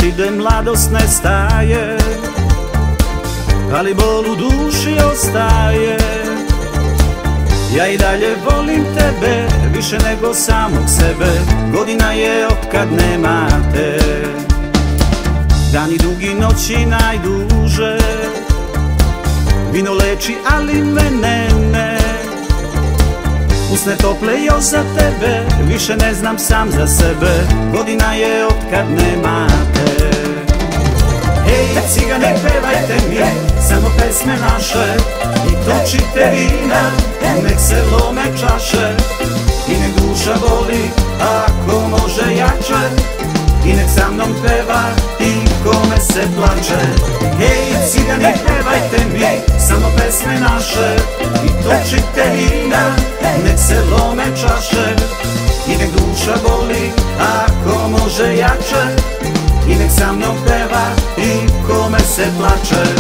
ide, mladost nestaje, ali bol u duši ostaje. Ja i dalje volim tebe, više nego samog sebe. Godina je otkad nema te, dani dugi, noći najduže. Vino leči, ali mene ne. Usne tople još za tebe, više ne znam sam za sebe. Godina je otkad nema te. Hej, cigani, pevajte mi samo pesme naše i točite vina, nek se lome čaše i nek duša voli ako može jače, i nek sa mnom peva i kome se plače. Hej, cigani, pevajte mi samo pesme naše i točite vina, nek se lome čaše i nek duša voli ako može jače, i nek sa mnom peva i kome se plače.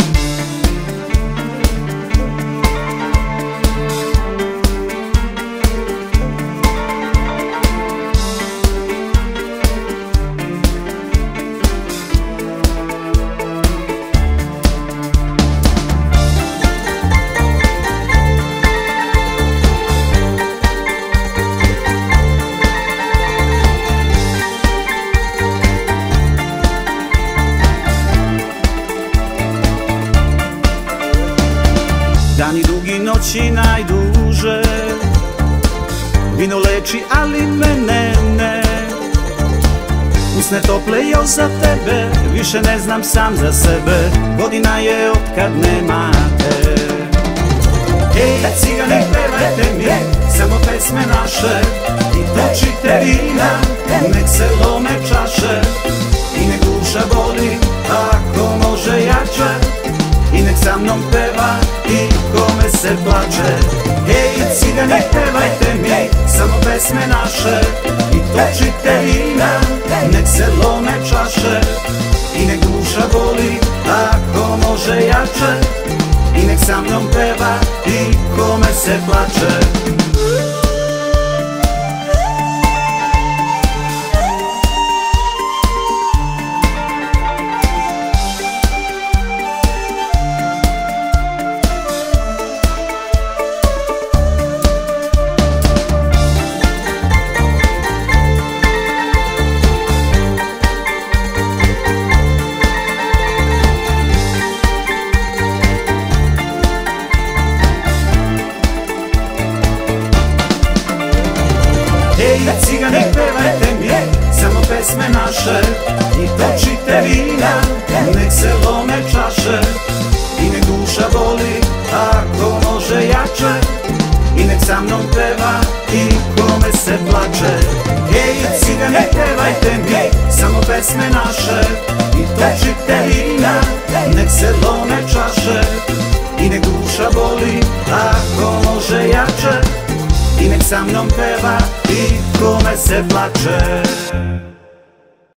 Dani dugi, noći najduže. Vino leči, ali mene ne. Usne tople još za tebe, više ne znam sam za sebe. Godina je otkad nema te. Hej, cigani, pevajte mi samo pesme naše i točite vina, nek se lome čaše i nek duša voli ako može jače, i nek sa mnom peva i kome se plače. Hej, cigani, pevajte mi samo pesme naše i točite vina, nek se lome čaše i nek duša voli ako može jače, i nek sa mnom peva i kome se plače. Hej, cigani, pevajte mi samo pesme naše i točite vina, nek se lome čaše i nek duša voli ako može jače, i nek sa mnom peva i kome se plače. Hej, cigani, pevajte mi samo pesme naše i točite vina, nek se lome čaše i nek duša voli ako može jače, i nek sa mnom peva i kome se plače.